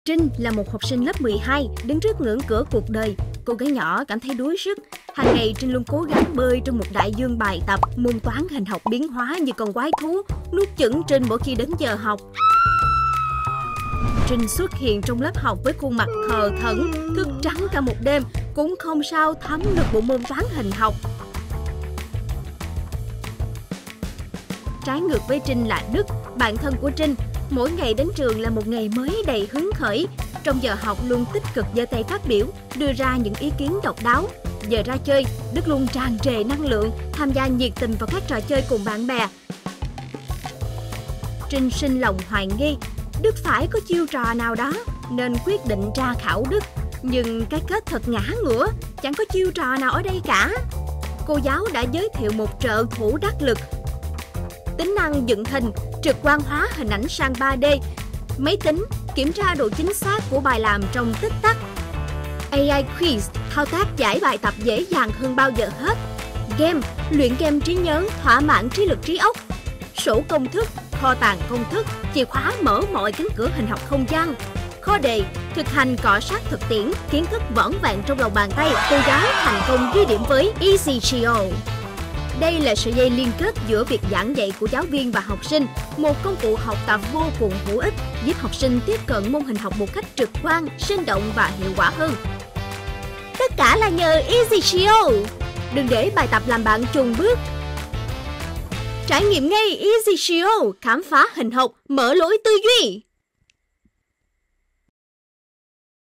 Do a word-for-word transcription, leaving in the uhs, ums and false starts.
Trinh là một học sinh lớp mười hai, đứng trước ngưỡng cửa cuộc đời. Cô gái nhỏ cảm thấy đuối sức. Hàng ngày Trinh luôn cố gắng bơi trong một đại dương bài tập, môn toán hình học biến hóa như con quái thú, nuốt chửng Trinh mỗi khi đến giờ học. Trinh xuất hiện trong lớp học với khuôn mặt thờ thẫn, thức trắng cả một đêm, cũng không sao thấm được bộ môn toán hình học. Trái ngược với Trinh là Đức, bạn thân của Trinh. Mỗi ngày đến trường là một ngày mới đầy hứng khởi. Trong giờ học luôn tích cực giơ tay phát biểu, đưa ra những ý kiến độc đáo. Giờ ra chơi, Đức luôn tràn trề năng lượng, tham gia nhiệt tình vào các trò chơi cùng bạn bè. Trinh sinh lòng hoài nghi, Đức phải có chiêu trò nào đó nên quyết định tra khảo Đức. Nhưng cái kết thật ngã ngửa, chẳng có chiêu trò nào ở đây cả. Cô giáo đã giới thiệu một trợ thủ đắc lực: tính năng dựng hình, trực quan hóa hình ảnh sang ba D, máy tính kiểm tra độ chính xác của bài làm trong tích tắc, a i quiz thao tác giải bài tập dễ dàng hơn bao giờ hết, game luyện game trí nhớ thỏa mãn trí lực trí óc, sổ công thức, kho tàng công thức, chìa khóa mở mọi cánh cửa hình học không gian, kho đề thực hành cọ sát thực tiễn, kiến thức vỏn vẹn trong lòng bàn tay. Cô giáo thành công ghi điểm với EasyGeo. Đây là sợi dây liên kết giữa việc giảng dạy của giáo viên và học sinh, một công cụ học tập vô cùng hữu ích, giúp học sinh tiếp cận môn hình học một cách trực quan, sinh động và hiệu quả hơn. Tất cả là nhờ EasyGeo. Đừng để bài tập làm bạn chùn bước. Trải nghiệm ngay EasyGeo, khám phá hình học, mở lối tư duy.